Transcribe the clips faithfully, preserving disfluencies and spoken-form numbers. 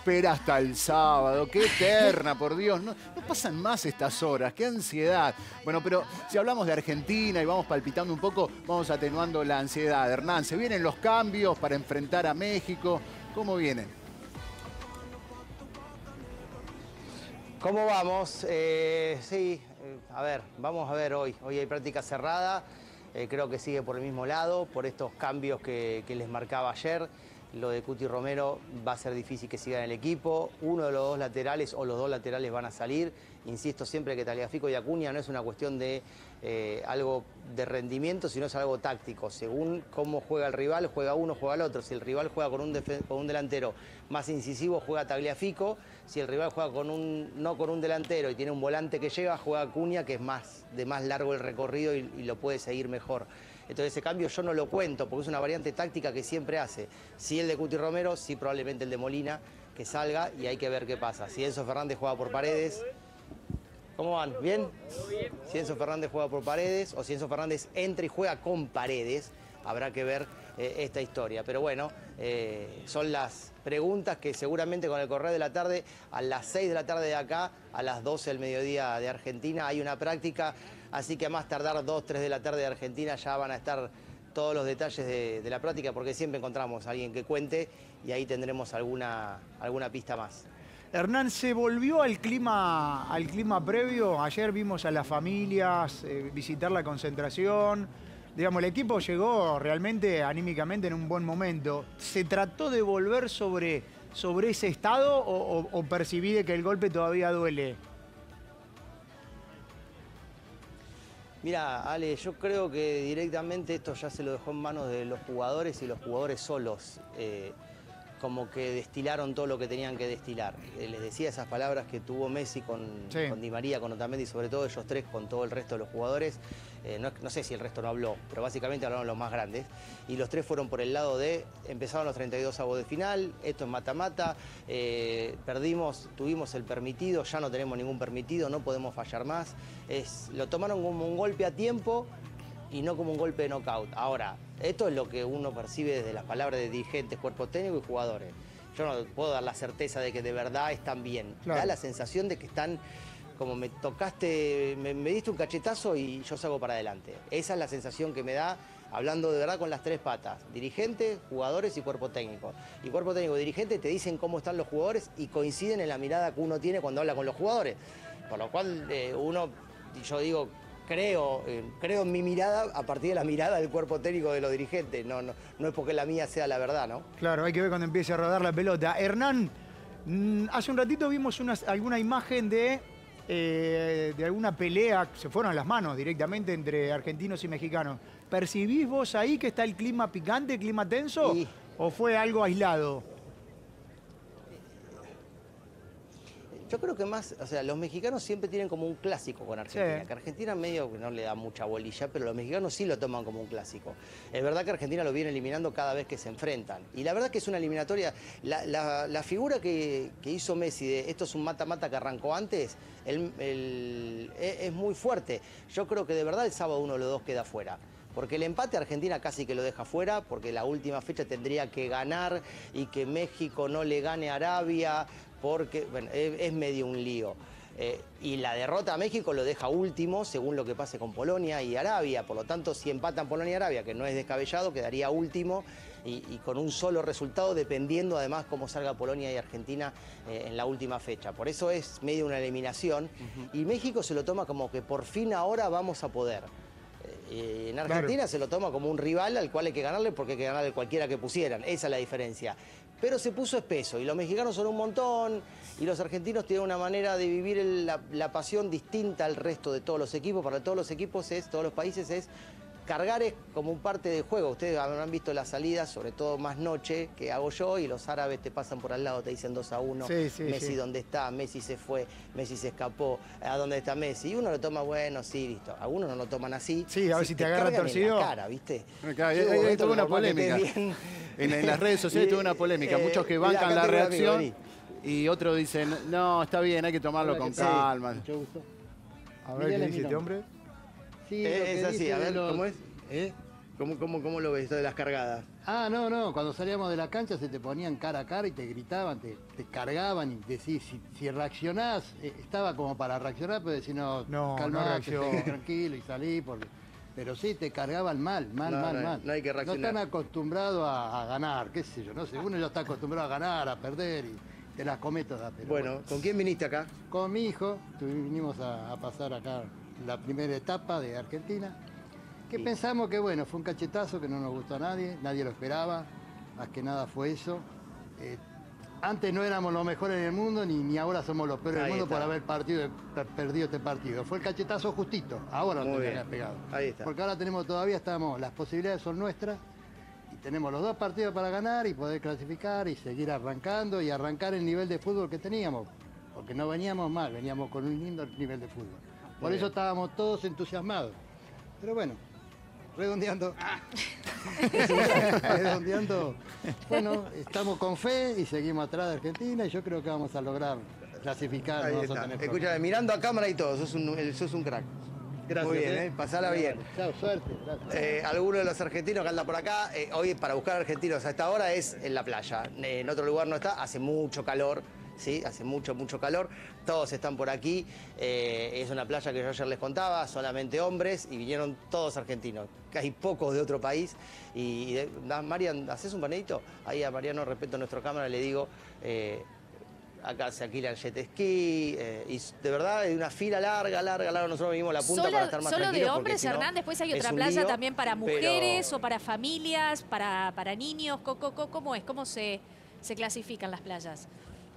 espera hasta el sábado. Qué eterna, por Dios. No, no pasan más estas horas. Qué ansiedad. Bueno, pero si hablamos de Argentina y vamos palpitando un poco, vamos atenuando la ansiedad. Hernán, ¿se vienen los cambios para enfrentar a México? ¿Cómo vienen? ¿Cómo vamos? Eh, sí, eh, a ver, vamos a ver hoy. Hoy hay práctica cerrada. Eh, creo que sigue por el mismo lado, por estos cambios que, que les marcaba ayer. Lo de Cuti Romero va a ser difícil que siga en el equipo. Uno de los dos laterales o los dos laterales van a salir. Insisto siempre que Tagliafico y Acuña no es una cuestión de eh, algo de rendimiento, sino es algo táctico. Según cómo juega el rival, juega uno, juega el otro. Si el rival juega con un, con un delantero más incisivo, juega Tagliafico. Si el rival juega con un, no con un delantero y tiene un volante que llega, juega Acuña, que es más, de más largo el recorrido y, y lo puede seguir mejor. Entonces ese cambio yo no lo cuento porque es una variante táctica que siempre hace. Si el de Cuti Romero, sí probablemente el de Molina, que salga y hay que ver qué pasa. Si Enzo Fernández juega por Paredes, ¿cómo van? ¿Bien? Si Enzo Fernández juega por Paredes o si Enzo Fernández entra y juega con Paredes, habrá que ver eh, esta historia. Pero bueno, eh, son las preguntas que seguramente con el correr de la tarde, a las seis de la tarde de acá, a las doce del mediodía de Argentina, hay una práctica. Así que a más tardar dos, tres de la tarde de Argentina ya van a estar todos los detalles de, de la práctica porque siempre encontramos a alguien que cuente y ahí tendremos alguna, alguna pista más. Hernán, ¿se volvió al clima, al clima previo? Ayer vimos a las familias eh, visitar la concentración. Digamos, el equipo llegó realmente anímicamente en un buen momento. ¿Se trató de volver sobre, sobre ese estado o, o, o percibí de que el golpe todavía duele? Mira, Ale, yo creo que directamente esto ya se lo dejó en manos de los jugadores y los jugadores solos. Eh, como que destilaron todo lo que tenían que destilar. Eh, les decía esas palabras que tuvo Messi con, sí. con Di María, con Otamendi, sobre todo ellos tres, con todo el resto de los jugadores. Eh, no, no sé si el resto no habló, pero básicamente hablaron los más grandes. Y los tres fueron por el lado de, empezaron los treinta y dos avos de final, esto es mata-mata, eh, perdimos, tuvimos el permitido, ya no tenemos ningún permitido, no podemos fallar más. Es, lo tomaron como un golpe a tiempo y no como un golpe de knockout. Ahora, esto es lo que uno percibe desde las palabras de dirigentes, cuerpo técnico y jugadores. Yo no puedo dar la certeza de que de verdad están bien. Claro. Da la sensación de que están, como me tocaste, me, me diste un cachetazo y yo salgo para adelante. Esa es la sensación que me da, hablando de verdad con las tres patas. Dirigentes, jugadores y cuerpo técnico. Y cuerpo técnico y dirigente te dicen cómo están los jugadores y coinciden en la mirada que uno tiene cuando habla con los jugadores. Por lo cual eh, uno, yo digo... Creo, eh, creo en mi mirada a partir de la mirada del cuerpo técnico de los dirigentes. No, no, no es porque la mía sea la verdad, ¿no? Claro, hay que ver cuando empiece a rodar la pelota. Hernán, mmm, hace un ratito vimos una, alguna imagen de, eh, de alguna pelea, se fueron las manos directamente entre argentinos y mexicanos. ¿Percibís vos ahí que está el clima picante, clima tenso? Y... ¿O fue algo aislado? Yo creo que más, o sea, los mexicanos siempre tienen como un clásico con Argentina, sí. Que Argentina medio que no le da mucha bolilla, pero los mexicanos sí lo toman como un clásico. Es verdad que Argentina lo viene eliminando cada vez que se enfrentan. Y la verdad que es una eliminatoria, la, la, la figura que, que hizo Messi de esto es un mata-mata que arrancó antes, el, el, es, es muy fuerte. Yo creo que de verdad el sábado uno de los dos queda fuera. Porque el empate Argentina casi que lo deja fuera, porque la última fecha tendría que ganar y que México no le gane a Arabia, porque bueno, es, es medio un lío. Eh, y la derrota a México lo deja último, según lo que pase con Polonia y Arabia. Por lo tanto, si empatan Polonia y Arabia, que no es descabellado, quedaría último y, y con un solo resultado, dependiendo además cómo salga Polonia y Argentina eh, en la última fecha. Por eso es medio una eliminación. Uh-huh. Y México se lo toma como que por fin ahora vamos a poder. Eh, en Argentina claro. Se lo toma como un rival al cual hay que ganarle porque hay que ganarle cualquiera que pusieran. Esa es la diferencia. Pero se puso espeso y los mexicanos son un montón y los argentinos tienen una manera de vivir el, la, la pasión distinta al resto de todos los equipos. Para todos los equipos, es, todos los países es... Cargar es como un parte del juego. Ustedes habrán visto las salidas, sobre todo más noche, que hago yo, y los árabes te pasan por al lado, te dicen dos a uno. Sí, sí, Messi, sí. ¿Dónde está? Messi se fue, Messi se escapó. ¿A dónde está Messi? Y uno lo toma, bueno, sí, listo. Algunos no lo toman así. Sí, a ver si, si te, te agarra torcido. En la cara, ¿viste? Hay toda una polémica. En, en las redes sociales tuvo una polémica. Eh, Muchos que bancan la reacción amigo, y otros dicen, no, está bien, hay que tomarlo Hola, con calma. Sí. Mucho gusto. A ver, ¿qué dice este hombre? Sí, eh, es así, a ver, los, ¿cómo es? ¿eh? ¿Cómo, cómo, cómo lo ves esto de las cargadas? Ah, no, no, cuando salíamos de la cancha se te ponían cara a cara y te gritaban, te, te cargaban y decís, si, si reaccionás, eh, estaba como para reaccionar, pero decís, no, No, calmate, no reacciono. seguí tranquilo y salí, porque... pero sí, te cargaban mal, mal, No, mal, no hay- mal. no hay que reaccionar. No están acostumbrados a, a ganar, qué sé yo, no sé, uno ya está acostumbrado a ganar, a perder y te las come todas. Pero Bueno, ¿con quién viniste acá? Con mi hijo, tu- vinimos a, a pasar acá la primera etapa de Argentina, que Sí. pensamos que bueno, fue un cachetazo que no nos gustó a nadie, nadie lo esperaba, más que nada fue eso. Eh, antes no éramos los mejores en el mundo, ni, ni ahora somos los peores Ahí del mundo está. por haber partido, per- perdido este partido. Fue el cachetazo justito, ahora lo Muy tendrían que bien. haber pegado. Ahí está. Porque ahora tenemos todavía, estamos, las posibilidades son nuestras, y tenemos los dos partidos para ganar y poder clasificar y seguir arrancando y arrancar el nivel de fútbol que teníamos, porque no veníamos mal, veníamos con un lindo nivel de fútbol. Por Muy eso bien. estábamos todos entusiasmados. Pero bueno, redondeando, redondeando, bueno, estamos con fe y seguimos atrás de Argentina y yo creo que vamos a lograr clasificar. Ahí no vamos a está. tener Escúchame, problemas. mirando a cámara y todo, sos un, sos un crack. Gracias. Muy bien, ¿eh? Pasala bien. Chao, suerte. Gracias. Eh, alguno de los argentinos que anda por acá, eh, hoy para buscar argentinos a esta hora es en la playa. Eh, en otro lugar no está, hace mucho calor, ¿sí? Hace mucho, mucho calor. Todos están por aquí. Eh, es una playa que yo ayer les contaba, solamente hombres, y vinieron todos argentinos. Que hay pocos de otro país. Y, y de- da- Marian, ¿haces un panedito? Ahí a Mariano, respeto a nuestra cámara, le digo... eh, acá se alquilan jet ski, eh, y de verdad hay una fila larga, larga, larga. Nosotros venimos a la punta Solo, para estar más solo de tranquilos, porque hombres, si no, Hernán, después hay es otra un playa lío, también para pero- mujeres o para familias, para, para niños. Co- co- co- ¿Cómo es? ¿Cómo se, se clasifican las playas?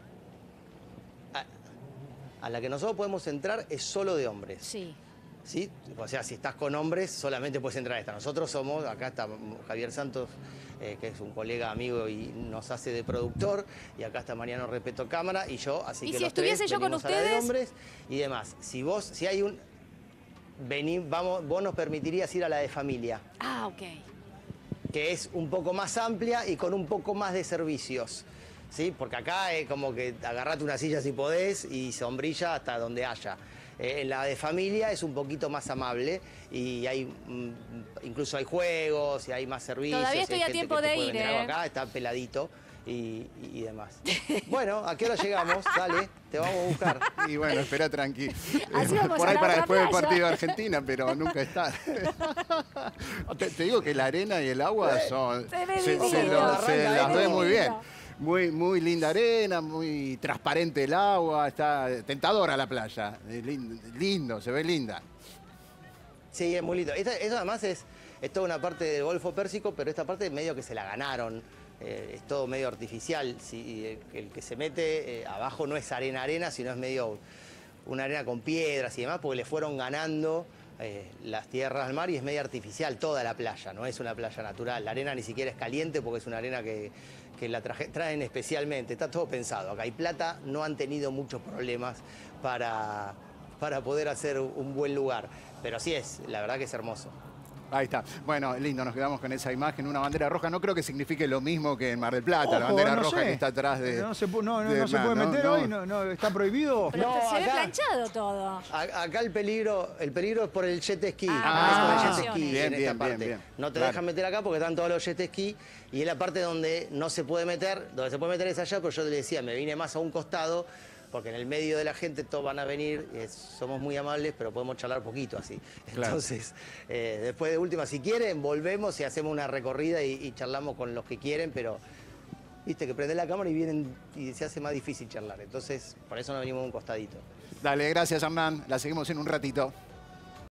A, a la que nosotros podemos entrar es solo de hombres. Sí. ¿Sí? O sea, si estás con hombres, solamente puedes entrar a esta. Nosotros somos, acá está Javier Santos, eh, que es un colega, amigo y nos hace de productor, y acá está Mariano Repeto Cámara, y yo, así ¿Y que si los tres estuviese yo con venimos a la de ustedes? hombres y demás. Si vos, si hay un... Vení, vamos, vos nos permitirías ir a la de familia, Ah, ok. que es un poco más amplia y con un poco más de servicios. ¿Sí? Porque acá es como que agarrate una silla si podés y sombrilla hasta donde haya. Eh, en la de familia es un poquito más amable y hay mm, incluso hay juegos y hay más servicios. Todavía y estoy hay a gente tiempo que te de puede ir, vender algo ¿eh? acá, está peladito y, y- y demás. Bueno, ¿a qué hora llegamos? Dale, te vamos a buscar. Y bueno, espera tranqui. Así vamos Por a ahí la para otra después del playa. partido de Argentina, pero nunca está. te, te digo que la arena y el agua son. Se ve se, divino. se lo- Arranca, se las ¿eh? ve muy bien. Divino. Muy, muy linda arena, muy transparente el agua, está tentadora la playa. Es lin- lindo, se ve linda. Sí, es muy lindo. Esta- eso además es, es toda una parte del Golfo Pérsico, pero esta parte medio que se la ganaron. Eh, es todo medio artificial. Si, el, el que se mete eh, abajo no es arena arena, sino es medio una arena con piedras y demás, porque le fueron ganando eh, las tierras al mar y es medio artificial toda la playa, no es una playa natural. La arena ni siquiera es caliente porque es una arena que, que la traje- traen especialmente. Está todo pensado. Acá hay plata, no han tenido muchos problemas para, para poder hacer un buen lugar. Pero sí es, la verdad que es hermoso. Ahí está. Bueno, lindo, nos quedamos con esa imagen. Una bandera roja. No creo que signifique lo mismo que en Mar del Plata, la Ojo, bandera no roja sé. que está atrás de. No se, pu- no, no, de no se puede Hernán, meter ¿no? hoy, no, no, está prohibido. Pero No, se ve acá- planchado todo. A- Acá el peligro, el peligro es por el jet ski. Ah, es por el ah, jet ski bien, en bien, esta bien, parte. bien. No te Claro. dejan meter acá porque están todos los jet ski y es la parte donde no se puede meter, donde se puede meter es allá, pero yo le decía, me vine más a un costado porque en el medio de la gente todos van a venir, es- somos muy amables, pero podemos charlar poquito así. Claro. Entonces, eh, después de última, si quieren, volvemos y hacemos una recorrida y, y charlamos con los que quieren, pero viste que prende la cámara y vienen y se hace más difícil charlar. Entonces, por eso nos venimos a un costadito. Dale, gracias, Hernán. La seguimos en un ratito.